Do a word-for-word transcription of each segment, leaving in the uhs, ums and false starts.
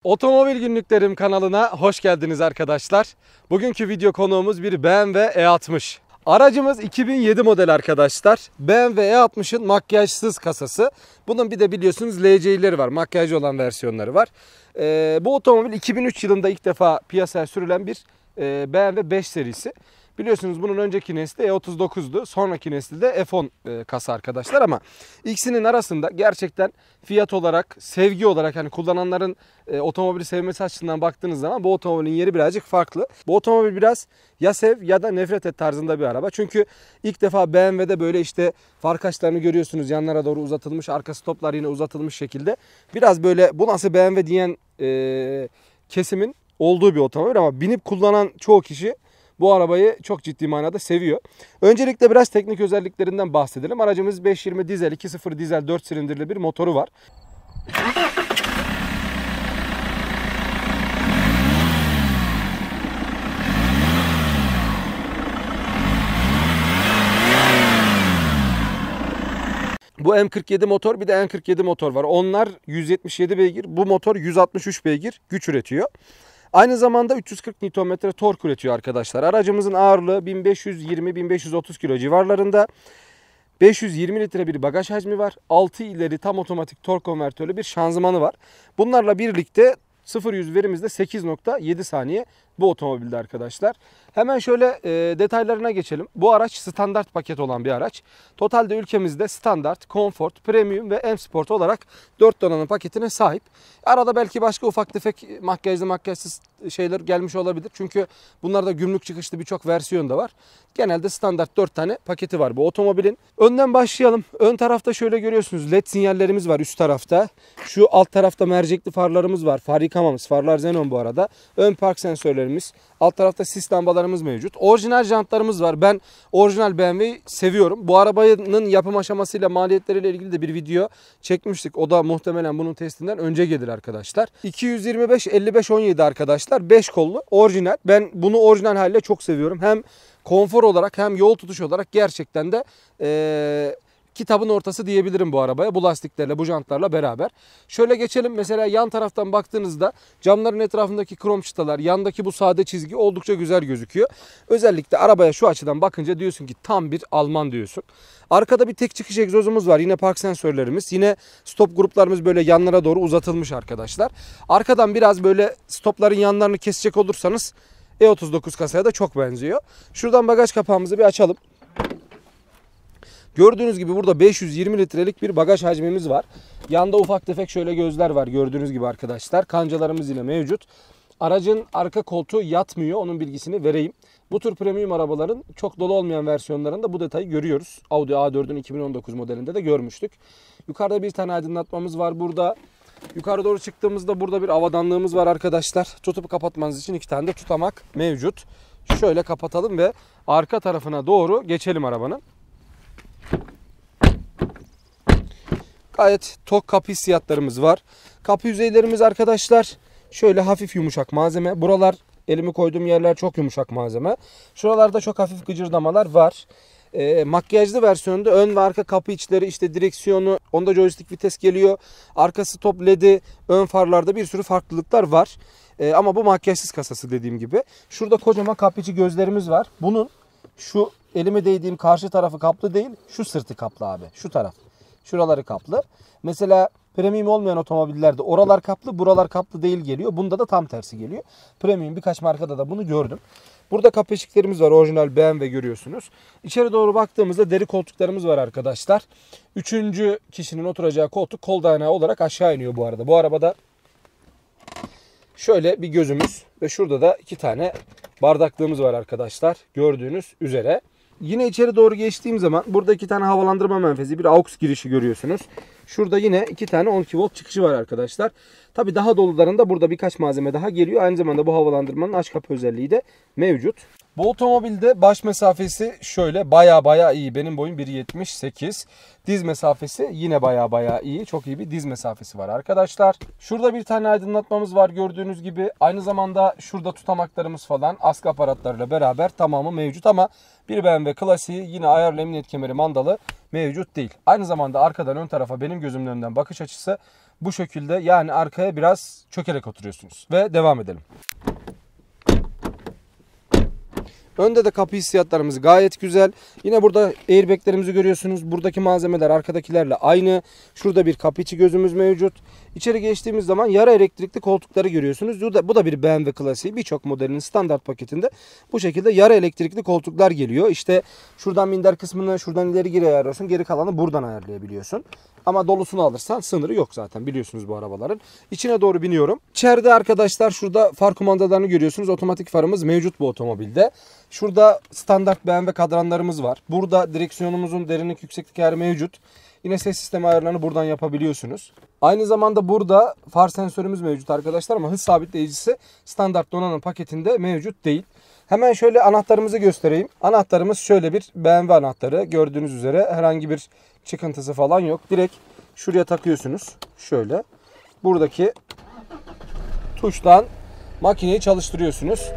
Otomobil Günlüklerim kanalına hoş geldiniz arkadaşlar. Bugünkü video konuğumuz bir B M W E altmış. Aracımız iki bin yedi model arkadaşlar. B M W E altmışın makyajsız kasası. Bunun bir de biliyorsunuz L C'leri var. Makyajlı olan versiyonları var. Ee, bu otomobil iki bin üç yılında ilk defa piyasaya sürülen bir e, B M W beş serisi. Biliyorsunuz bunun önceki nesli E otuz dokuz'du. Sonraki nesli de F on e, kasa arkadaşlar, ama ikisinin arasında gerçekten fiyat olarak, sevgi olarak, hani kullananların e, otomobili sevmesi açısından baktığınız zaman bu otomobilin yeri birazcık farklı. Bu otomobil biraz ya sev ya da nefret et tarzında bir araba. Çünkü ilk defa B M W'de böyle işte far kaçlarını görüyorsunuz, yanlara doğru uzatılmış, arka stoplar yine uzatılmış şekilde. Biraz böyle bu nasıl B M W diyen e, kesimin olduğu bir otomobil, ama binip kullanan çoğu kişi bu arabayı çok ciddi manada seviyor. Öncelikle biraz teknik özelliklerinden bahsedelim. Aracımız beş yirmi dizel, iki sıfır dizel, dört silindirli bir motoru var. Bu M kırk yedi motor, bir de N kırk yedi motor var. Onlar yüz yetmiş yedi beygir, bu motor yüz altmış üç beygir güç üretiyor. Aynı zamanda üç yüz kırk Newton metre tork üretiyor arkadaşlar. Aracımızın ağırlığı bin beş yüz yirmi bin beş yüz otuz kilo civarlarında. beş yüz yirmi litre bir bagaj hacmi var. altı ileri tam otomatik tork konvertörlü bir şanzımanı var. Bunlarla birlikte sıfır yüz verimizde sekiz nokta yedi saniye bu otomobilde arkadaşlar. Hemen şöyle e, detaylarına geçelim. Bu araç standart paket olan bir araç. Totalde ülkemizde standart, comfort, premium ve M Sport olarak dört donanım paketine sahip. Arada belki başka ufak tefek makyajlı makyajsız şeyler gelmiş olabilir. Çünkü bunlarda gümrük çıkışlı birçok versiyon da var. Genelde standart dört tane paketi var bu otomobilin. Önden başlayalım. Ön tarafta şöyle görüyorsunuz led sinyallerimiz var üst tarafta. Şu alt tarafta mercekli farlarımız var. Far yıkamamız. Farlar xenon bu arada. Ön park sensörlerimiz. Alt tarafta sis lambalarımız mevcut. Orijinal jantlarımız var. Ben orijinal B M W'yi seviyorum. Bu arabanın yapım aşamasıyla, maliyetleriyle ilgili de bir video çekmiştik. O da muhtemelen bunun testinden önce gelir arkadaşlar. iki yüz yirmi beş elli beş on yedi arkadaşlar. beş kollu orijinal. Ben bunu orijinal haliyle çok seviyorum. Hem konfor olarak hem yol tutuş olarak gerçekten de ee, kitabın ortası diyebilirim bu arabaya. Bu lastiklerle, bu jantlarla beraber. Şöyle geçelim. Mesela yan taraftan baktığınızda camların etrafındaki krom çıtalar, yandaki bu sade çizgi oldukça güzel gözüküyor. Özellikle arabaya şu açıdan bakınca diyorsun ki tam bir Alman diyorsun. Arkada bir tek çıkış egzozumuz var. Yine park sensörlerimiz. Yine stop gruplarımız böyle yanlara doğru uzatılmış arkadaşlar. Arkadan biraz böyle stopların yanlarını kesecek olursanız E otuz dokuz kasaya da çok benziyor. Şuradan bagaj kapağımızı bir açalım. Gördüğünüz gibi burada beş yüz yirmi litrelik bir bagaj hacmimiz var. Yanda ufak tefek şöyle gözler var gördüğünüz gibi arkadaşlar. Kancalarımız yine mevcut. Aracın arka koltuğu yatmıyor, onun bilgisini vereyim. Bu tür premium arabaların çok dolu olmayan versiyonlarında bu detayı görüyoruz. Audi A dört'ün iki bin on dokuz modelinde de görmüştük. Yukarıda bir tane aydınlatmamız var burada. Yukarı doğru çıktığımızda burada bir avadanlığımız var arkadaşlar. Tutup kapatmanız için iki tane de tutamak mevcut. Şöyle kapatalım ve arka tarafına doğru geçelim arabanın. Gayet tok kapı hissiyatlarımız var. Kapı yüzeylerimiz arkadaşlar şöyle hafif yumuşak malzeme. Buralar, elimi koyduğum yerler çok yumuşak malzeme. Şuralarda çok hafif gıcırdamalar var. E, makyajlı versiyonda ön ve arka kapı içleri, işte direksiyonu, onda joystick vites geliyor. Arka stop ledi, ön farlarda bir sürü farklılıklar var. E, ama bu makyajsız kasası dediğim gibi. Şurada kocaman kapı içi gözlerimiz var. Bunun şu elime değdiğim karşı tarafı kaplı değil, şu sırtı kaplı abi. Şu taraf. Şuraları kaplı. Mesela premium olmayan otomobillerde oralar kaplı, buralar kaplı değil geliyor. Bunda da tam tersi geliyor. Premium birkaç markada da bunu gördüm. Burada kapı eşiklerimiz var. Orijinal B M W görüyorsunuz. İçeri doğru baktığımızda deri koltuklarımız var arkadaşlar. Üçüncü kişinin oturacağı koltuk kol dayanağı olarak aşağı iniyor bu arada. Bu arabada şöyle bir gözümüz ve şurada da iki tane bardaklığımız var arkadaşlar. Gördüğünüz üzere. Yine içeri doğru geçtiğim zaman burada iki tane havalandırma menfezi, bir aux girişi görüyorsunuz. Şurada yine iki tane on iki volt çıkışı var arkadaşlar. Tabi daha dolularında burada birkaç malzeme daha geliyor. Aynı zamanda bu havalandırmanın aç kapı özelliği de mevcut. Bu otomobilde baş mesafesi şöyle baya baya iyi. Benim boyum bir yetmiş sekiz. Diz mesafesi yine baya baya iyi. Çok iyi bir diz mesafesi var arkadaşlar. Şurada bir tane aydınlatmamız var gördüğünüz gibi. Aynı zamanda şurada tutamaklarımız falan askı aparatlarıyla beraber tamamı mevcut, ama bir B M W klasiği yine ayarlı emniyet kemeri mandalı mevcut değil. Aynı zamanda arkadan ön tarafa benim gözümün önünden bakış açısı Bu şekilde yani arkaya biraz çökerek oturuyorsunuz. Ve devam edelim. Önde de kapı hissiyatlarımız gayet güzel. Yine burada airbaglerimizi görüyorsunuz. Buradaki malzemeler arkadakilerle aynı. Şurada bir kapı içi gözümüz mevcut. İçeri geçtiğimiz zaman yarı elektrikli koltukları görüyorsunuz. Bu da, bu da bir B M W klasiği. Birçok modelin standart paketinde bu şekilde yarı elektrikli koltuklar geliyor. İşte şuradan minder kısmını şuradan ileri geri ayarlıyorsun. Geri kalanı buradan ayarlayabiliyorsun. Ama dolusunu alırsan sınırı yok zaten, biliyorsunuz bu arabaların. İçine doğru biniyorum. İçeride arkadaşlar şurada far kumandalarını görüyorsunuz. Otomatik farımız mevcut bu otomobilde. Şurada standart B M W kadranlarımız var. Burada direksiyonumuzun derinlik yükseklik ayarı mevcut. Yine ses sistemi ayarlarını buradan yapabiliyorsunuz. Aynı zamanda burada far sensörümüz mevcut arkadaşlar ama hız sabitleyicisi standart donanım paketinde mevcut değil. Hemen şöyle anahtarımızı göstereyim. Anahtarımız şöyle bir B M W anahtarı. Gördüğünüz üzere herhangi bir çıkıntısı falan yok. Direkt şuraya takıyorsunuz. Şöyle. Buradaki tuştan makineyi çalıştırıyorsunuz.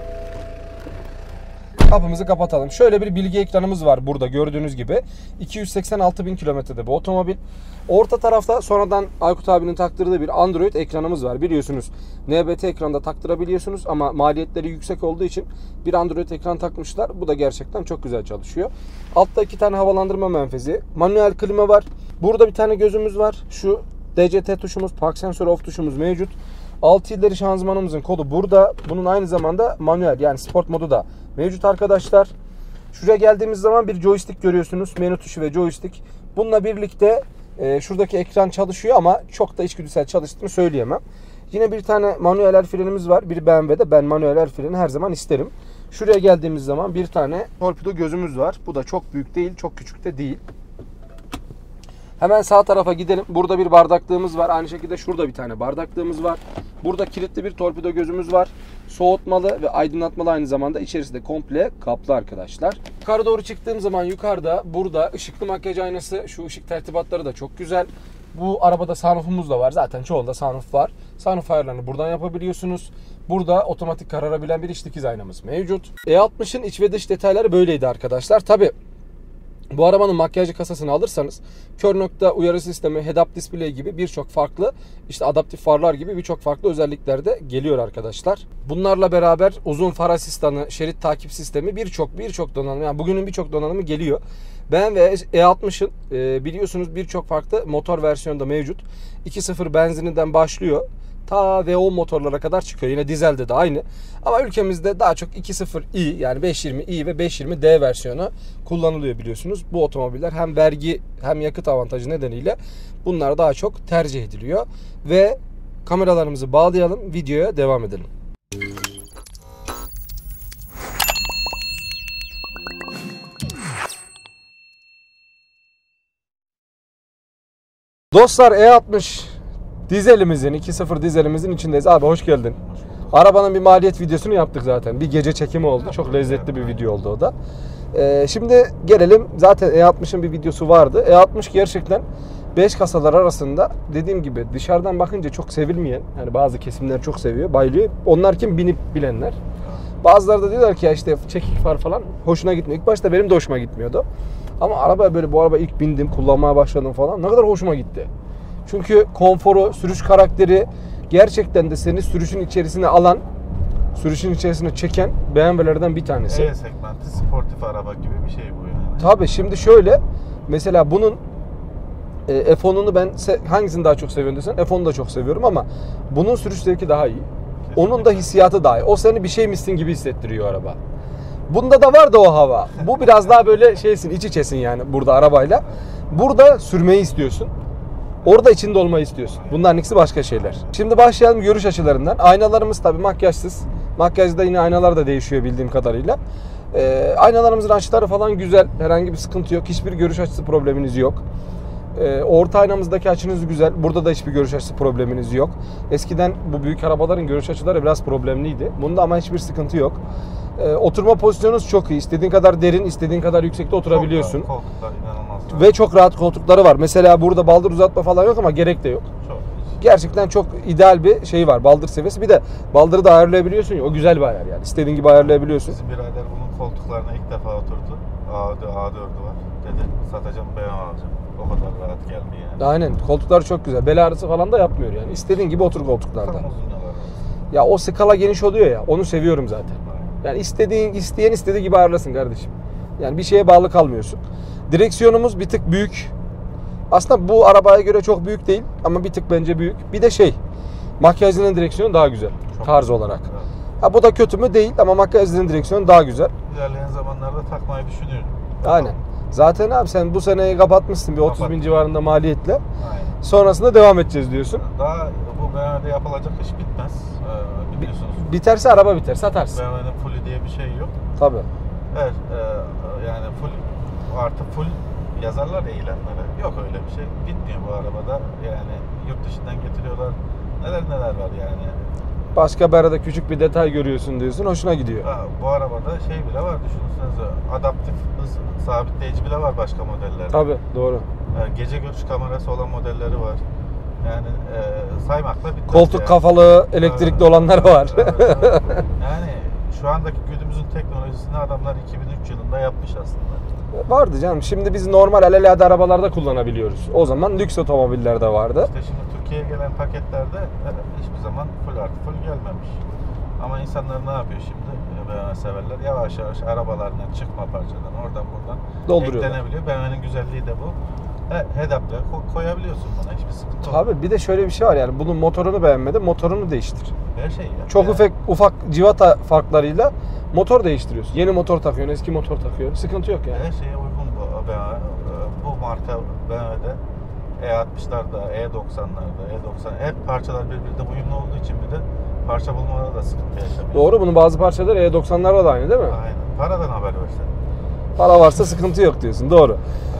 Kapımızı kapatalım. Şöyle bir bilgi ekranımız var burada gördüğünüz gibi. iki yüz seksen altı bin kilometrede bu otomobil. Orta tarafta sonradan Aykut abinin taktırdığı bir Android ekranımız var. Biliyorsunuz N B T ekranda taktırabiliyorsunuz ama maliyetleri yüksek olduğu için bir Android ekran takmışlar. Bu da gerçekten çok güzel çalışıyor. Altta iki tane havalandırma menfezi. Manuel klima var. Burada bir tane gözümüz var. Şu D C T tuşumuz, park sensör off tuşumuz mevcut. altı ileri şanzımanımızın kodu burada. Bunun aynı zamanda manuel yani sport modu da mevcut arkadaşlar. Şuraya geldiğimiz zaman bir joystick görüyorsunuz. Menü tuşu ve joystick. Bununla birlikte e, şuradaki ekran çalışıyor ama çok da içgüdüsel çalıştığını söyleyemem. Yine bir tane manuel el frenimiz var. Bir B M W'de ben manuel el freni her zaman isterim. Şuraya geldiğimiz zaman bir tane torpido gözümüz var. Bu da çok büyük değil, çok küçük de değil. Hemen sağ tarafa gidelim. Burada bir bardaklığımız var. Aynı şekilde şurada bir tane bardaklığımız var. Burada kilitli bir torpido gözümüz var. Soğutmalı ve aydınlatmalı aynı zamanda. İçerisi de komple kaplı arkadaşlar. Yukarı doğru çıktığım zaman yukarıda burada ışıklı makyaj aynası. Şu ışık tertibatları da çok güzel. Bu arabada sunroofumuz da var. Zaten çoğunda sunroof var. Sunroof ayarlarını buradan yapabiliyorsunuz. Burada otomatik kararabilen bir iç dikiz aynamız mevcut. E altmışın iç ve dış detayları böyleydi arkadaşlar. Tabi bu arabanın makyajlı kasasını alırsanız kör nokta uyarı sistemi, head-up display gibi birçok farklı işte adaptif farlar gibi birçok farklı özellikler de geliyor arkadaşlar. Bunlarla beraber uzun far asistanı, şerit takip sistemi birçok birçok donanım yani bugünün birçok donanımı geliyor. B M W E altmışın e, biliyorsunuz birçok farklı motor versiyonda mevcut. iki nokta sıfır benzininden başlıyor. Ta V on motorlara kadar çıkıyor. Yine dizelde de aynı. Ama ülkemizde daha çok iki nokta sıfır i yani beş yüz yirmi i ve beş yüz yirmi d versiyonu kullanılıyor biliyorsunuz. Bu otomobiller hem vergi hem yakıt avantajı nedeniyle bunlar daha çok tercih ediliyor. Ve kameralarımızı bağlayalım. Videoya devam edelim. Dostlar E altmış dizelimizin iki nokta sıfır dizelimizin içindeyiz. Abi hoş geldin. Arabanın bir maliyet videosunu yaptık zaten. Bir gece çekimi oldu. Çok lezzetli bir video oldu o da. Ee, şimdi gelelim. Zaten E altmışın bir videosu vardı. E altmış gerçekten beş kasalar arasında dediğim gibi dışarıdan bakınca çok sevilmeyen, yani bazı kesimler çok seviyor, bayılıyor. Onlar kim? Binip bilenler. Bazıları da diyorlar ki ya işte çekik far falan hoşuna gitmiyor. İlk başta benim de hoşuma gitmiyordu. Ama araba böyle bu araba ilk bindim, kullanmaya başladım falan. Ne kadar hoşuma gitti. Çünkü konforu, sürüş karakteri gerçekten de seni sürüşün içerisine alan, sürüşün içerisine çeken B M W'lerden bir tanesi. E segmenti sportif araba gibi bir şey bu yani. Tabii şimdi şöyle mesela bunun e, F on'unu ben hangisini daha çok seviyorsun desen F on'u da çok seviyorum ama bunun sürüş zevki daha iyi. Kesinlikle. Onun da hissiyatı daha iyi. O seni bir şeymişsin gibi hissettiriyor araba. Bunda da var da o hava. Bu biraz daha böyle şeysin, iç içesin yani burada arabayla. Burada sürmeyi istiyorsun. Orada içinde olmayı istiyorsun. Bunların ikisi başka şeyler. Şimdi başlayalım görüş açılarından. Aynalarımız tabii makyajsız. Makyajda yine aynalar da değişiyor bildiğim kadarıyla. Ee, aynalarımızın açıları falan güzel. Herhangi bir sıkıntı yok. Hiçbir görüş açısı probleminiz yok. Ee, orta aynamızdaki açınız güzel. Burada da hiçbir görüş açısı probleminiz yok. Eskiden bu büyük arabaların görüş açıları biraz problemliydi. Bunda ama hiçbir sıkıntı yok. Ee, oturma pozisyonunuz çok iyi. İstediğin kadar derin, istediğin kadar yüksekte oturabiliyorsun. Çok rahat, koltuklar inanılmaz. Ve çok rahat koltukları var. Mesela burada baldır uzatma falan yok ama gerek de yok. Çok. Gerçekten çok ideal bir şey var. Baldır seviyesi. Bir de baldırı da ayarlayabiliyorsun ya. O güzel bir ayar yani. İstediğin gibi ayarlayabiliyorsun. Bizim birader bunun koltuklarına ilk defa oturdu. A dördü var. Dedi satacağım, B M W alacağım. o kadar rahat geldi yani. Aynen. Koltuklar çok güzel. Bel ağrısı falan da yapmıyor yani. İstediğin gibi otur koltuklarda. Tam uzun yollar. Ya o skala geniş oluyor ya. Onu seviyorum zaten. Yani istediğin, isteyen istediği gibi ayarlasın kardeşim. Yani bir şeye bağlı kalmıyorsun. Direksiyonumuz bir tık büyük. Aslında bu arabaya göre çok büyük değil ama bir tık bence büyük. Bir de şey, makyajlının direksiyonu daha güzel Çok tarz güzel. olarak. Evet. Ha bu da kötü mü değil ama makyajlının direksiyonu daha güzel. İlerleyen zamanlarda takmayı düşünüyorum. Aynen. Zaten abi sen bu seneyi kapatmışsın bir otuz bin Kapattım. civarında maliyetle. Aynen. Sonrasında devam edeceğiz diyorsun. Daha bu B M W'de yapılacak iş bitmez. Ee, biliyorsunuz. Biterse araba biter, satarsın. B M W'nin fullü diye bir şey yok. Tabii. Evet, e, yani full artı full yazarlar ya ilanlara. Yok öyle bir şey. Bitmiyor bu arabada. Yani yurt dışından getiriyorlar. Neler neler var yani. Başka bir arada küçük bir detay görüyorsun diyorsun, hoşuna gidiyor. Ha, bu arabada şey bile var düşünsenize. Adaptif hız sabitleyici bile var başka modellerde. Tabii, doğru. Yani gece görüş kamerası olan modelleri var. Yani e, saymakla bitmez. Koltuk yani. kafalı, elektrikli Evet. olanlar var. Evet, evet. Yani şu andaki günümüzün teknolojisini adamlar iki bin üç yılında yapmış aslında. Vardı canım. Şimdi biz normal alelade arabalarda kullanabiliyoruz. O zaman lüks otomobillerde vardı. İşte şimdi Türkiye'ye gelen paketlerde evet, hiçbir zaman full artı full gelmemiş. Ama insanlar ne yapıyor şimdi? B M W severler yavaş yavaş arabalarından çıkma parçadan oradan buradan Dolduruyorlar. eklenebiliyor. B M W'nin güzelliği de bu. He, head-up'la ko- koyabiliyorsun buna hiçbir sıkıntı olmuyor. Tabii bir de şöyle bir şey var yani bunun motorunu beğenmedim, motorunu değiştir. Her şey ya. Çok Yani ufak ufak civata farklarıyla motor değiştiriyorsun. Yeni motor takıyorsun, eski motor takıyorsun. Sıkıntı yok yani. Her şeye uygun bu B M W. Bu marka B M W'de E altmışlarda, E doksanlarda, E doksan hep parçalar birbirine uyumlu olduğu için bir de parça bulmada da sıkıntı yaşamıyorsun. Doğru, bunun bazı parçaları E doksanlarda da aynı değil mi? Aynen. Paradan haber versen. Para varsa sıkıntı yok diyorsun. Doğru.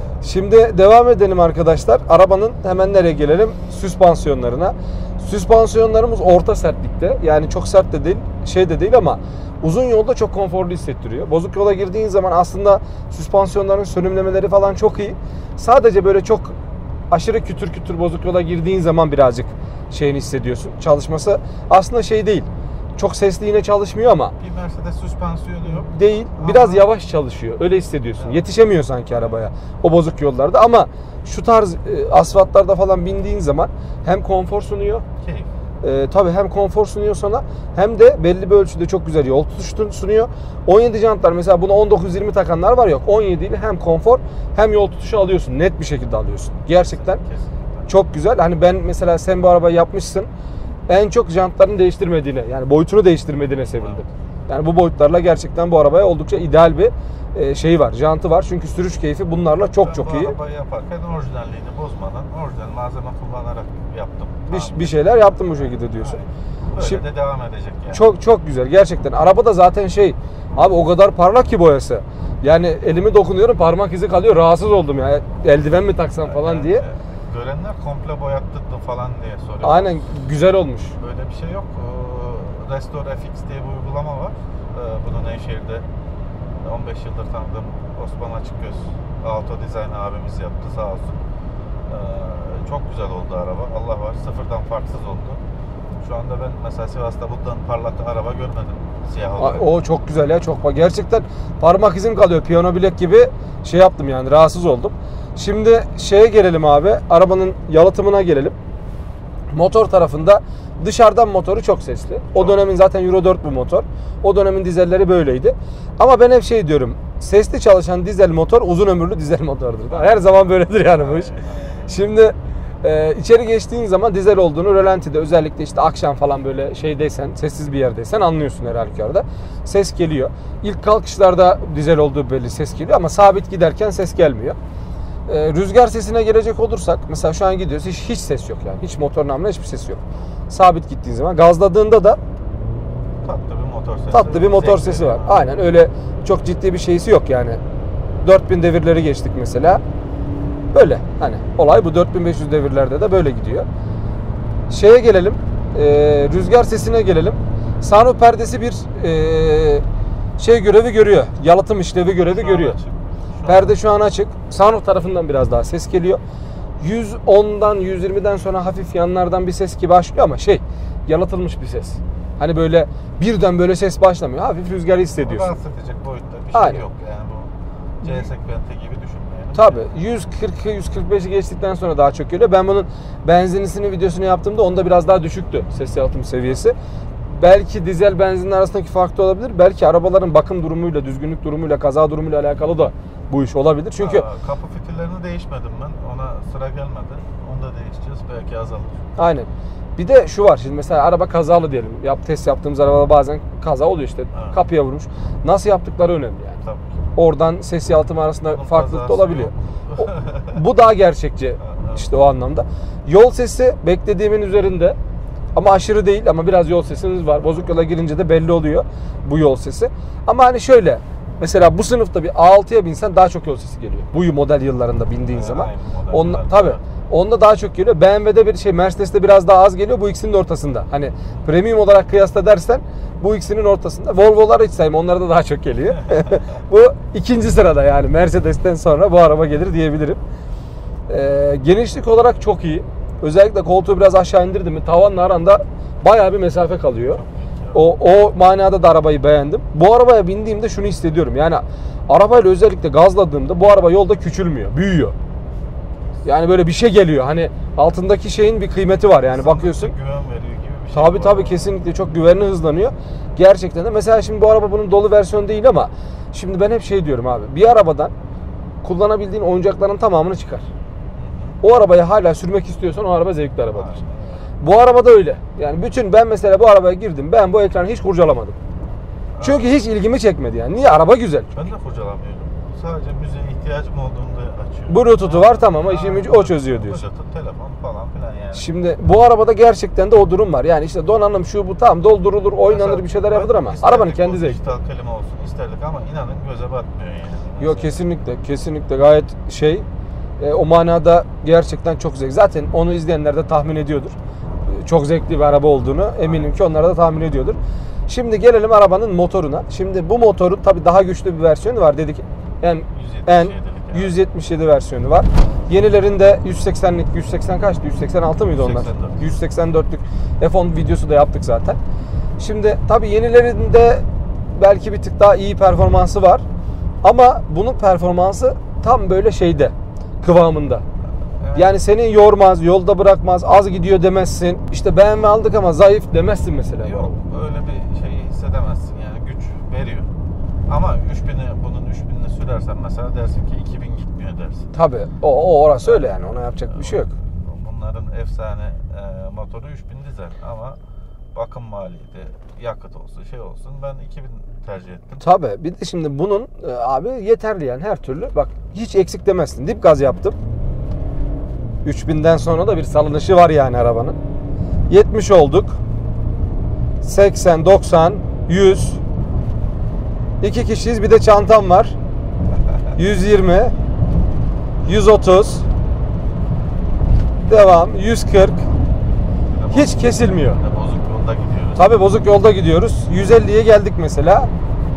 Şimdi devam edelim arkadaşlar. Arabanın hemen nereye gelelim? Süspansiyonlarına. Süspansiyonlarımız orta sertlikte. Yani çok sert de değil, şey de değil ama uzun yolda çok konforlu hissettiriyor. Bozuk yola girdiğin zaman aslında süspansiyonların sönümlemeleri falan çok iyi. Sadece böyle çok aşırı kütür kütür bozuk yola girdiğin zaman birazcık şeyini hissediyorsun. Çalışması aslında şey değil. Çok sesli yine çalışmıyor ama Bir Mercedes süspansiyonu yok. değil. Biraz yavaş çalışıyor. Öyle hissediyorsun. Evet. Yetişemiyor sanki arabaya o bozuk yollarda ama şu tarz e, asfaltlarda falan bindiğin zaman hem konfor sunuyor. Keyif. E, tabii hem konfor sunuyor sana hem de belli bir ölçüde çok güzel yol tutuşu sunuyor. on yedi jantlar mesela buna on dokuz yirmi takanlar var, yok. on yedi ile hem konfor hem yol tutuşu alıyorsun. Net bir şekilde alıyorsun. Gerçekten Kesinlikle. çok güzel. Hani ben mesela sen bu arabayı yapmışsın. En çok jantlarını değiştirmediğine, yani boyutunu değiştirmediğine sevindim. Evet. Yani bu boyutlarla gerçekten bu arabaya oldukça ideal bir e, şeyi var. Jantı var. Çünkü sürüş keyfi bunlarla çok Ben çok bu iyi. arabayı yaparken orijinalliğini bozmadan orijinal malzeme kullanarak yaptım. Bir, bir şeyler yaptım bu şekilde diyorsun. Böyle Şimdi- de devam edecek yani. Çok çok güzel gerçekten. Araba da zaten şey, abi o kadar parlak ki boyası. Yani elimi dokunuyorum, parmak izi kalıyor. Rahatsız oldum ya. Eldiven mi taksam falan Yani, diye. e, Görenler komple boyattırdı falan diye soruyor. Aynen, güzel olmuş. Böyle bir şey yok. Ee, Restore F X diye bir uygulama var. Ee, Bunu Nevşehir'de on beş yıldır tanıdığım Osman Açıkgöz Auto Design abimiz yaptı sağ olsun. Ee, Çok güzel oldu araba. Allah var. Sıfırdan farksız oldu. Şu anda ben mesela Sivas'ta bundan parlak araba görmedim. Siyah A- olarak. O çok güzel ya, çok bak. Gerçekten parmak izim kalıyor. Piyano bilek gibi şey yaptım yani, rahatsız oldum. Şimdi şeye gelelim abi. Arabanın yalıtımına gelelim. Motor tarafında dışarıdan motoru çok sesli. O Çok. dönemin zaten Euro dört bu motor. O dönemin dizelleri böyleydi. Ama ben hep şey diyorum. Sesli çalışan dizel motor uzun ömürlü dizel motordur. Her zaman böyledir yani bu iş. Şimdi e, içeri geçtiğin zaman dizel olduğunu rölantide, özellikle işte akşam falan böyle şeydeysen, sessiz bir yerdeysen anlıyorsun her halükarda. Ses geliyor. İlk kalkışlarda dizel olduğu belli, ses geliyor ama sabit giderken ses gelmiyor. E, rüzgar sesine gelecek olursak mesela şu an gidiyoruz, hiç, hiç ses yok yani. Hiç motor namına hiçbir ses yok. Sabit gittiğin zaman, gazladığında da Tatlı bir motor sesi. tatlı bir motor Zevkli sesi yani. var. Aynen öyle, çok ciddi bir şeysi yok yani. dört bin devirleri geçtik mesela. Böyle hani olay bu, dört bin beş yüz devirlerde de böyle gidiyor. Şeye gelelim. E, rüzgar sesine gelelim. Sunroof perdesi bir e, şey görevi görüyor. Yalıtım işlevi görevi Şu an görüyor. açık. Şu an- Perde şu an açık. Sunroof tarafından biraz daha ses geliyor. yüz ondan yüz yirmiden sonra hafif yanlardan bir ses gibi başlıyor ama şey, yalıtılmış bir ses. Hani böyle birden böyle ses başlamıyor. Hafif rüzgarı hissediyorsun. Rahatsız edecek boyutta bir şey Aynen. yok yani bu C segmenti gibi düşünmeyin. Tabii yüz kırkı yüz kırk beşi geçtikten sonra daha çok geliyor. Ben bunun benzinlisini videosunu yaptığımda onda biraz daha düşüktü ses yalıtım seviyesi. Belki dizel benzinin arasındaki fark da olabilir. Belki arabaların bakım durumuyla, düzgünlük durumuyla, kaza durumuyla alakalı da bu iş olabilir. Çünkü Aa, kapı fitillerini değişmedim ben. Ona sıra gelmedi. Onu da değişeceğiz. Belki azalır. aynen. Bir de şu var, şimdi mesela araba kazalı diyelim. Yap, test yaptığımız arabada bazen kaza oluyor işte. Evet. Kapıya vurmuş. Nasıl yaptıkları önemli yani. Tabii ki. Oradan ses yalıtım arasında Onun farklılık da olabiliyor. O, bu daha gerçekçi işte o anlamda. Yol sesi beklediğimin üzerinde ama aşırı değil, ama biraz yol sesimiz var. Bozuk yola girince de belli oluyor bu yol sesi. Ama hani şöyle, mesela bu sınıfta bir A altıya binsen daha çok yol sesi geliyor. Bu model yıllarında bindiğin zaman. Onunla, tabii. Onda daha çok geliyor. B M W'de bir şey, Mercedes'te biraz daha az geliyor. Bu ikisinin ortasında. Hani premium olarak kıyasla dersen bu ikisinin ortasında. Volvo'ları hiç sayma. Onlara da daha çok geliyor. Bu ikinci sırada yani. Mercedes'ten sonra bu araba gelir diyebilirim. Ee, genişlik olarak çok iyi. Özellikle koltuğu biraz aşağı indirdim mi tavanla aranda bayağı bir mesafe kalıyor. O, o manada da arabayı beğendim. Bu arabaya bindiğimde şunu hissediyorum. Yani arabayla özellikle gazladığımda bu araba yolda küçülmüyor. Büyüyor. Yani böyle bir şey geliyor. Hani altındaki şeyin bir kıymeti var yani. Sanırım bakıyorsun. Güven veriyor gibi bir şey. Tabii tabii kesinlikle çok güvenli hızlanıyor. Gerçekten de. Mesela şimdi bu araba bunun dolu versiyonu değil ama şimdi ben hep şey diyorum abi. Bir arabadan kullanabildiğin oyuncakların tamamını çıkar. O arabayı hala sürmek istiyorsan o araba zevkli arabadır. Aynen. Bu arabada öyle. Yani bütün ben mesela bu arabaya girdim. Ben bu ekranı hiç kurcalamadım. Evet. Çünkü hiç ilgimi çekmedi yani. Niye? Araba güzel. Ben de kurcalamıyorum. Sadece müziğe ihtiyacım olduğunda açıyorum. Bluetooth'u var tamam ama işimi o çözüyor diyorsun. Bluetooth, telefon falan filan yani. Şimdi bu arabada gerçekten de o durum var. Yani işte donanım şu bu tamam doldurulur, oynanır, mesela bir şeyler yapılır ama arabanın kendi zevki. Dijital kelime olsun isterdik ama inanın göze batmıyor yani. Yok kesinlikle kesinlikle gayet şey e, o manada gerçekten çok zevkli. Zaten onu izleyenler de tahmin ediyordur. Çok zevkli bir araba olduğunu eminim ki onlar da tahmin ediyordur. Şimdi gelelim arabanın motoruna. Şimdi bu motorun tabii daha güçlü bir versiyonu var dedik. En en yüz yetmiş yedi versiyonu var. Yenilerinde yüz seksenlik, yüz seksen kaçtı? yüz seksen altı mıydı onlar? yüz seksen dörtlük F on videosu da yaptık zaten. Şimdi tabii yenilerinde belki bir tık daha iyi performansı var. Ama bunun performansı tam böyle şeyde, kıvamında. Evet. Yani seni yormaz, yolda bırakmaz, az gidiyor demezsin. İşte B M W aldık ama zayıf demezsin mesela. Yok, öyle bir şey hissedemezsin yani, güç veriyor. Ama üç bini, bunun üç binini sürersen mesela dersin ki iki bin gitmiyor dersin. Tabii. O, o orası öyle yani. Ona yapacak bir şey yok. Bunların efsane e, motoru üç bin dizel ama bakım maliyeti, yakıt olsun, şey olsun, ben iki bin tercih ettim. Tabii. Bir de şimdi bunun e, abi yeterli yani her türlü. Bak hiç eksik demezsin. Dip gaz yaptım. üç binden sonra da bir salınışı var yani arabanın. yetmiş olduk. seksen, doksan, yüz. İki kişiyiz. Bir de çantam var. yüz yirmi. yüz otuz. Devam. yüz kırk. Hiç kesilmiyor. Bozuk yolda gidiyoruz. Tabii bozuk yolda gidiyoruz. yüz elliye geldik mesela.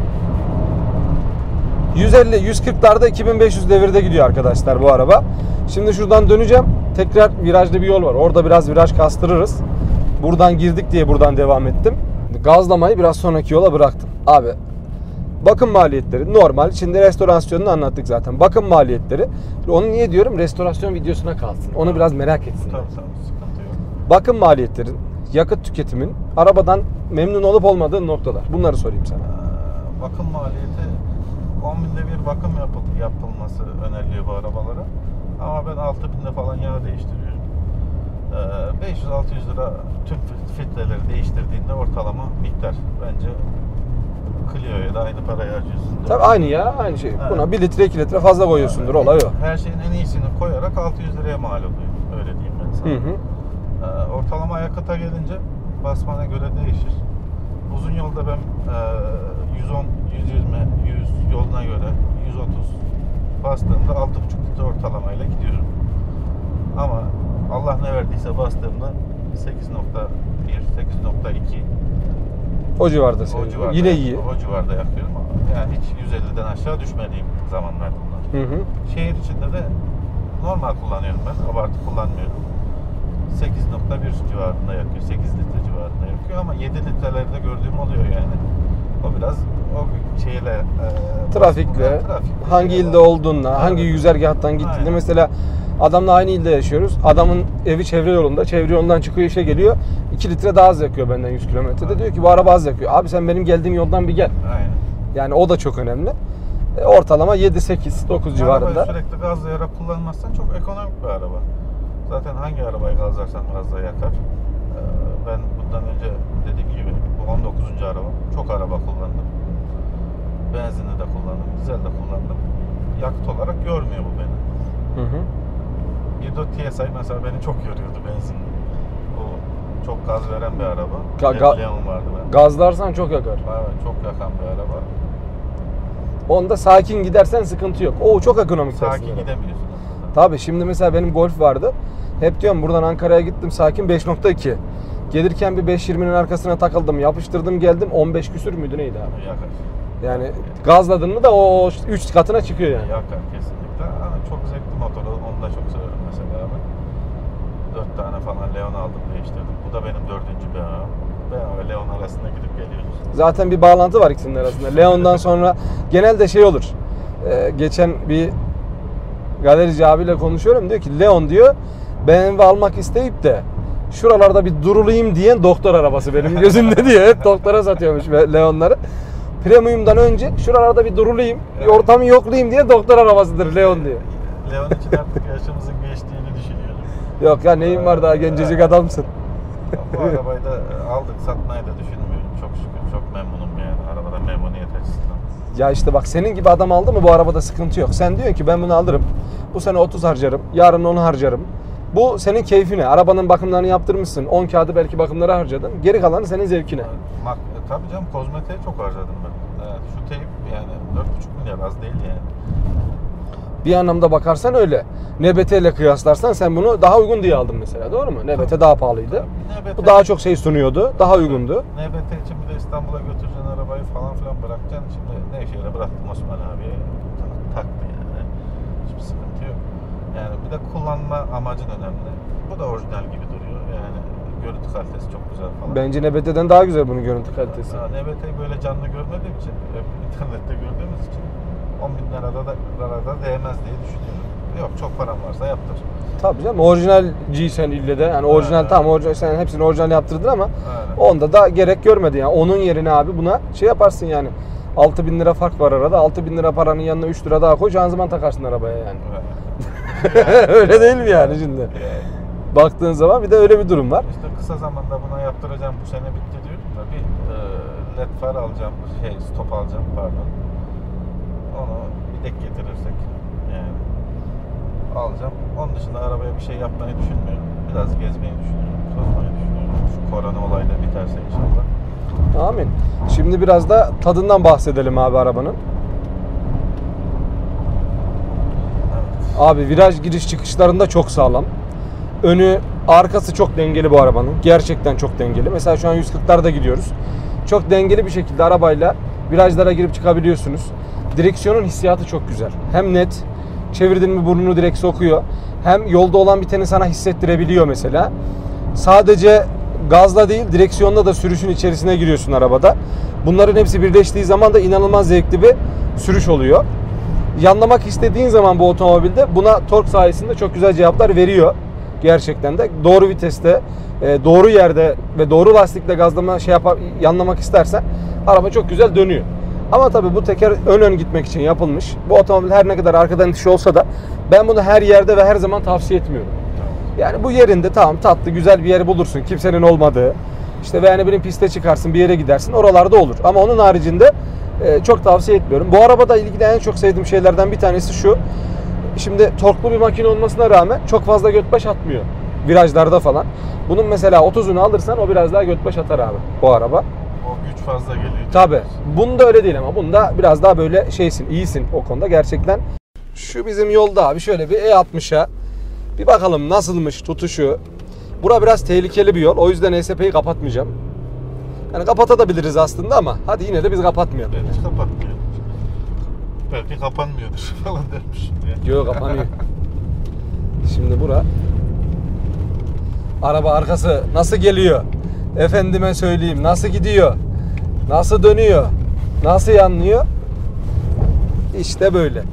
yüz elli, yüz kırklarda iki bin beş yüz devirde gidiyor arkadaşlar bu araba. Şimdi şuradan döneceğim. Tekrar virajlı bir yol var. Orada biraz viraj kastırırız. Buradan girdik diye buradan devam ettim. Gazlamayı biraz sonraki yola bıraktım. Abi bakım maliyetleri normal. Şimdi restorasyonunu anlattık zaten. Bakım maliyetleri. Onu niye diyorum? Restorasyon videosuna kalsın. Onu biraz merak etsin. Tabii tabii, sıkıntı yok. Bakım maliyetlerin, yakıt tüketimin, arabadan memnun olup olmadığın noktalar. Bunları sorayım sana. Ee, bakım maliyeti on binde bir bakım yapıl yapılması öneriliyor bu arabalara. Ama ben altı binde falan yağ değiştiriyorum. Ee, beş yüz altı yüz lira tüm filtreleri değiştirdiğinde ortalama miktar bence Clio'ya da aynı parayı harcıyorsun. Tabii aynı ya, aynı şey. Evet. Buna bir litre iki litre fazla koyuyorsundur, olay o. Her şeyin en iyisini koyarak altı yüz liraya mal oluyor. Öyle diyeyim ben sana. Hı hı. Ee, ortalama yakıta gelince basmana göre değişir. Uzun yolda ben e, yüz on, yüz yirmi, yüz yoluna göre yüz otuz bastığımda altı buçuk litre ortalamayla gidiyorum. Ama Allah ne verdiyse bastığımda sekiz nokta bir, sekiz nokta iki o civarda seviyorum. Yine iyi. O civarda yakıyorum. Yani hiç yüz elliden aşağı düşmediğim zamanlar bunlar. Hı hı. Şehir içinde de normal kullanıyorum ben. Abartı kullanmıyorum. sekiz nokta bir civarında yakıyor. sekiz litre civarında yakıyor ama yedi litrelerde gördüğüm oluyor yani. O biraz o şeyle e, Trafikle, trafikle hangi şey ilde var. olduğunla, Evet. hangi güzergahtan gittiğinde Aynen. mesela adamla aynı ilde yaşıyoruz. Adamın evi çevre yolunda, çevre yolundan çıkıyor işe geliyor. iki litre daha az yakıyor benden yüz kilometrede. Aynen. Diyor ki bu araba az yakıyor. Abi sen benim geldiğim yoldan bir gel. Aynen. Yani o da çok önemli. E, ortalama yedi sekiz dokuz civarında. Arabayı sürekli gazlayarak kullanmazsan çok ekonomik bir araba. Zaten hangi arabayı gazlarsan gazla yakar. Ee, ben bundan önce dediğim gibi bu on dokuzuncu araba. Çok araba kullandım. Benzinli de kullandım, dizel de kullandım. Yakıt olarak görmüyor bu beni. Hı hı. bir dört T S I mesela beni çok yoruyordu benzinli. O çok gaz veren bir araba. Ga- ga- Leon vardı bende. Gazlarsan çok yakar. Evet, çok yakan bir araba. Onda sakin gidersen sıkıntı yok. O çok ekonomik. Sakin aslında. gidemiyorsun. Tabii şimdi mesela benim Golf vardı. Hep diyorum buradan Ankara'ya gittim sakin beş nokta iki. Gelirken bir beş yirminin arkasına takıldım, yapıştırdım geldim on beş küsür müydü neydi abi? Yakar. Yani gazladın mı da o üç katına çıkıyor yani. Yakar kesinlikle. Ama çok zevkli motoru. Onu da çok severim mesela ben. Dört tane falan Leon aldım, değiştirdim. Bu da benim dördüncü B M W. B M W Leon arasında gidip geliyoruz. Zaten bir bağlantı var ikisinin arasında. Leon'dan sonra genelde şey olur. Ee, geçen bir galerici abiyle konuşuyorum. Diyor ki Leon diyor B M W almak isteyip de şuralarda bir durulayım diyen doktor arabası benim gözümde diyor. Hep doktora satıyormuş Leon'ları. Premium'dan önce şuralarda bir durulayım, bir ortamı yoklayayım diye doktor arabasıdır Leon diyor. Leon için artık yaşımızın geçtiğini düşünüyorum. Yok ya neyin var daha gencecik adamsın. Bu arabayı da aldık, satmayı da düşünmüyorum. Çok şükür, çok memnunum yani. Arabadan memnuniyet açısından. Ya işte bak senin gibi adam aldı mı bu arabada sıkıntı yok. Sen diyorsun ki ben bunu alırım. Bu sene otuz harcarım. Yarın onu harcarım. Bu senin keyfine. Arabanın bakımlarını yaptırmışsın. on kağıdı belki bakımlara harcadın. Geri kalanı senin zevkine. Mak e, tabii canım kozmetiğe çok harcadım ben. Evet, şu teyip yani dört buçuk milyar az değil yani. Bir anlamda bakarsan öyle. N B T ile kıyaslarsan sen bunu daha uygun diye aldın mesela. Doğru mu? N B T daha pahalıydı. N B T Bu daha çok şey sunuyordu. Daha uygundu. N B T için bir de İstanbul'a götüreceksin arabayı falan filan bırakacaksın. Şimdi Nevşehir'e bıraktım Osman abiye. Taktı yani. Hiçbir sıkıntı yok. Yani bir de kullanma amacın önemli. Bu da orijinal gibi duruyor. Yani görüntü kalitesi çok güzel falan. Bence N B T'den daha güzel bunun görüntü kalitesi. Ha, N B T'yi böyle canlı görmediğim için, hep internette gördüğümüz için on bin lirada da, lirada değmez diye düşünüyorum. Yok çok param varsa yaptır. Tabii canım orijinalciysen ille de yani orijinal Evet. tamam orijinal, sen hepsini orijinal yaptırdın ama Aynen. onda da gerek görmedi yani. Onun yerine abi buna şey yaparsın yani. altı bin lira fark var arada. altı bin lira paranın yanına üç lira daha koy. Şanzıman takarsın arabaya yani. Evet. Öyle değil mi yani şimdi? Yani. Baktığın zaman bir de öyle bir durum var. İşte kısa zamanda buna yaptıracağım, bu sene bitti diyorum da bir e, led far alacağım, şey stop alacağım pardon. Onu bir dek getirirsek yani alacağım. Onun dışında arabaya bir şey yapmayı düşünmüyorum. Biraz gezmeyi düşünüyorum, tozmayı düşünüyorum. Şu korona olayı da biterse inşallah. Amin. Şimdi biraz da tadından bahsedelim abi arabanın. Evet. Abi viraj giriş çıkışlarında çok sağlam. Önü, arkası çok dengeli bu arabanın. Gerçekten çok dengeli. Mesela şu an yüz kırklarda gidiyoruz. Çok dengeli bir şekilde arabayla virajlara girip çıkabiliyorsunuz. Direksiyonun hissiyatı çok güzel. Hem net, çevirdin mi burnunu direkt sokuyor. Hem yolda olan biteni sana hissettirebiliyor mesela. Sadece gazla değil, direksiyonda da sürüşün içerisine giriyorsun arabada. Bunların hepsi birleştiği zaman da inanılmaz zevkli bir sürüş oluyor. Yanlamak istediğin zaman bu otomobilde buna tork sayesinde çok güzel cevaplar veriyor. Gerçekten de doğru viteste, doğru yerde ve doğru lastikle gazlama şey yapar, yanlamak istersen araba çok güzel dönüyor. Ama tabii bu teker ön ön gitmek için yapılmış. Bu otomobil her ne kadar arkadan itiş olsa da ben bunu her yerde ve her zaman tavsiye etmiyorum. Yani bu yerinde tamam tatlı güzel bir yer bulursun. Kimsenin olmadığı. İşte veya ne bileyim piste çıkarsın bir yere gidersin. Oralarda olur. Ama onun haricinde e, çok tavsiye etmiyorum. Bu arabada ilgili en çok sevdiğim şeylerden bir tanesi şu. Şimdi torklu bir makine olmasına rağmen çok fazla götbaş atmıyor. Virajlarda falan. Bunun mesela otuzunu alırsan o biraz daha götbaş atar abi bu araba. O güç fazla geliyor. Tabi. Bunda öyle değil ama bunda biraz daha böyle şeysin, iyisin o konuda gerçekten. Şu bizim yolda abi şöyle bir E altmışa bir bakalım nasılmış tutuşu. Bura biraz tehlikeli bir yol. O yüzden E S P'yi kapatmayacağım. Yani kapatabiliriz aslında ama hadi yine de biz kapatmayalım. Ben hiç kapatmıyorum. Belki kapanmıyordur falan dermiş. Yok kapanıyor. Şimdi bura. Araba arkası nasıl geliyor? Efendime söyleyeyim nasıl gidiyor? Nasıl dönüyor? Nasıl yanlıyor? İşte böyle.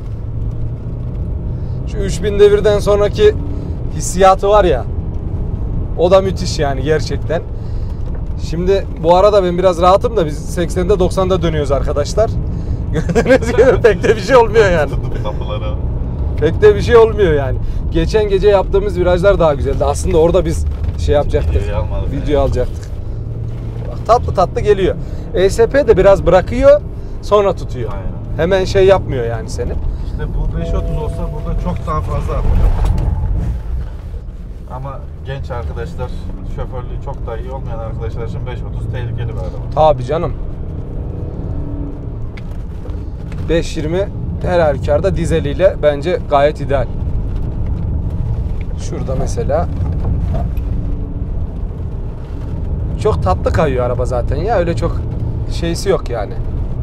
Şu üç bin devirden sonraki hissiyatı var ya. O da müthiş yani gerçekten. Şimdi bu arada ben biraz rahatım da biz seksende doksanda dönüyoruz arkadaşlar. Gördüğünüz gibi pek de bir şey olmuyor yani. Kapıları. Pek de bir şey olmuyor yani. Geçen gece yaptığımız virajlar daha güzeldi. Aslında orada biz şey yapacaktık. Videoyu almadık Video yani. alacaktık. Bak, tatlı tatlı geliyor. E S P de biraz bırakıyor, sonra tutuyor. Aynen. Hemen şey yapmıyor yani seni. İşte bu beş otuz olsa burada çok daha fazla atıyor. Ama genç arkadaşlar, şoförlüğü çok da iyi olmayan arkadaşlar için beş otuz tehlikeli bir araba. Tabii canım. beş yirmi her halükarda dizeliyle bence gayet ideal. Şurada mesela çok tatlı kayıyor araba zaten ya, öyle çok şeysi yok yani.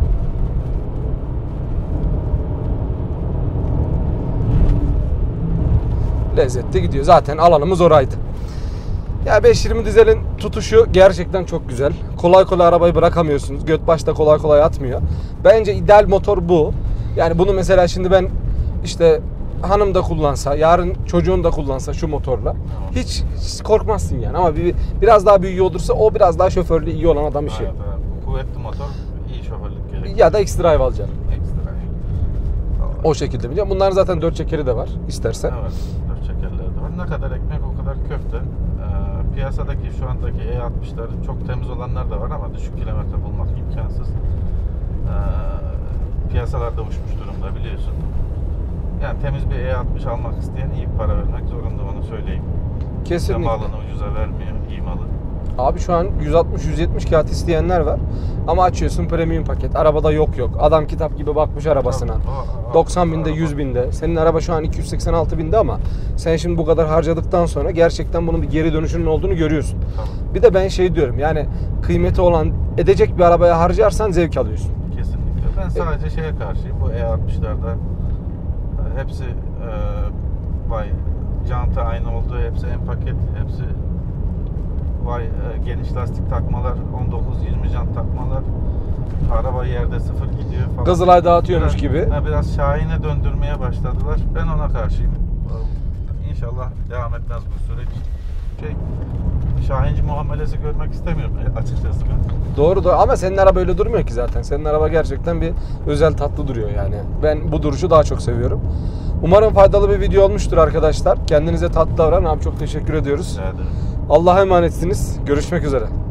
Lezzetli gidiyor. Zaten alanımız oraydı. Ya beş yirmi dizelin tutuşu gerçekten çok güzel. Kolay kolay arabayı bırakamıyorsunuz. Göt başta kolay kolay atmıyor. Bence ideal motor bu. Yani bunu mesela şimdi ben işte hanım da kullansa, yarın çocuğun da kullansa şu motorla hiç, hiç korkmazsın yani. Ama bir, biraz daha büyüğü olursa o biraz daha şoförlüğü iyi olan adam işi. Evet, evet. Kuvvetli motor, iyi şoförlük gerekiyor. Ya da X-Drive alacaksın. Ekstra. O şekilde bileceğim. Bunların zaten dört çekeri de var istersen. Evet, dört çekerleri de var. Ne kadar ekmek o kadar köfte. Ee, piyasadaki şu andaki E altmışlar çok temiz olanlar da var ama düşük kilometre bulmak imkansız. Ee, piyasalarda uçmuş durumda biliyorsun. Yani temiz bir E altmış almak isteyen iyi para vermek zorunda, onu söyleyeyim. Kesinlikle. Malını ucuza vermiyor, iyi malı. Abi şu an yüz altmış yüz yetmiş kağıt isteyenler var. Ama açıyorsun premium paket. Arabada yok yok. Adam kitap gibi bakmış arabasına. O- o- doksan binde, araba. yüz binde. Senin araba şu an iki yüz seksen altı binde ama sen şimdi bu kadar harcadıktan sonra gerçekten bunun bir geri dönüşünün olduğunu görüyorsun. Tamam. Bir de ben şey diyorum yani kıymeti olan edecek bir arabaya harcarsan zevk alıyorsun. Kesinlikle. Ben sadece şeye karşıyım. Bu E altmışlarda e, hepsi e, vay jantı aynı olduğu, hepsi en paket, hepsi vay e, geniş lastik takmalar, on dokuz yirmi jant takmalar. Araba yerde sıfır gidiyor falan. Kızılay dağıtıyormuş Biraz- gibi. ha, biraz Şahin'e döndürmeye başladılar. Ben ona karşıyım. İnşallah devam etmez bu süreç. Şey, Şahinci muamelesi görmek istemiyorum açıkçası ben. Doğru doğru ama senin araba öyle durmuyor ki zaten. Senin araba gerçekten bir özel tatlı duruyor yani. Ben bu duruşu daha çok seviyorum. Umarım faydalı bir video olmuştur arkadaşlar. Kendinize tatlı davranın. Abi çok teşekkür ediyoruz. Rica ederim. Allah'a emanetsiniz. Görüşmek üzere.